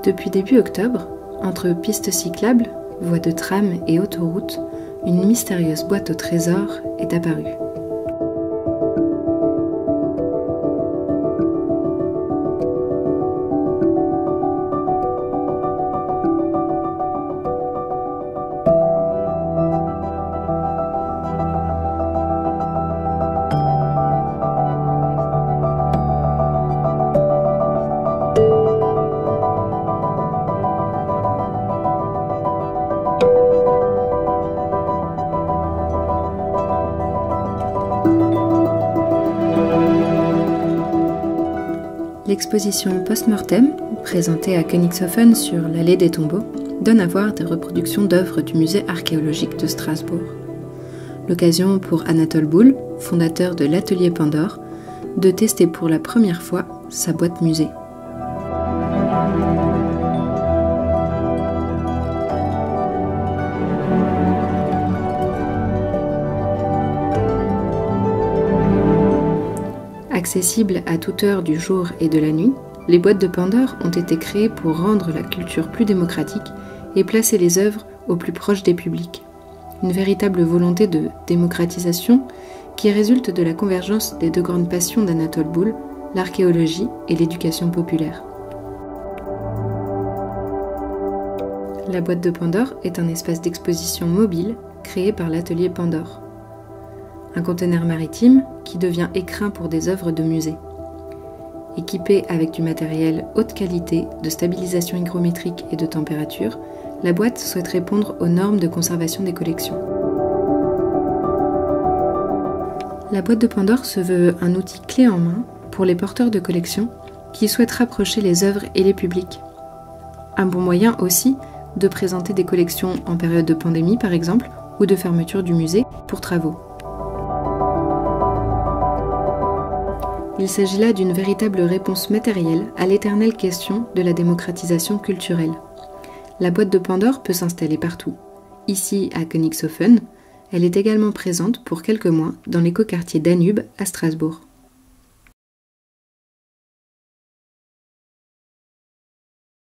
Depuis début octobre, entre pistes cyclables, voies de tram et autoroutes, une mystérieuse boîte au trésor est apparue. L'exposition Post-Mortem, présentée à Königshofen sur l'allée des tombeaux, donne à voir des reproductions d'œuvres du musée archéologique de Strasbourg. L'occasion pour Anatole Bull, fondateur de l'atelier Pandore, de tester pour la première fois sa boîte musée. Accessibles à toute heure du jour et de la nuit, les boîtes de Pandore ont été créées pour rendre la culture plus démocratique et placer les œuvres au plus proche des publics. Une véritable volonté de démocratisation qui résulte de la convergence des deux grandes passions d'Anatole Bull, l'archéologie et l'éducation populaire. La boîte de Pandore est un espace d'exposition mobile créé par l'atelier Pandore. Un conteneur maritime qui devient écrin pour des œuvres de musée. Équipée avec du matériel haute qualité, de stabilisation hygrométrique et de température, la boîte souhaite répondre aux normes de conservation des collections. La boîte de Pandore se veut un outil clé en main pour les porteurs de collections qui souhaitent rapprocher les œuvres et les publics. Un bon moyen aussi de présenter des collections en période de pandémie par exemple, ou de fermeture du musée pour travaux. Il s'agit là d'une véritable réponse matérielle à l'éternelle question de la démocratisation culturelle. La boîte de Pandore peut s'installer partout. Ici, à Königshofen, elle est également présente pour quelques mois dans l'écoquartier Danube à Strasbourg.